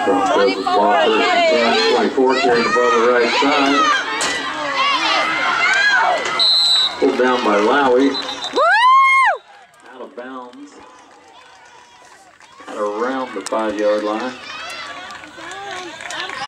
Cross the ball, 24 carried the ball to the right side. Pulled down by Lowy. Out of bounds. At around the 5-yard line.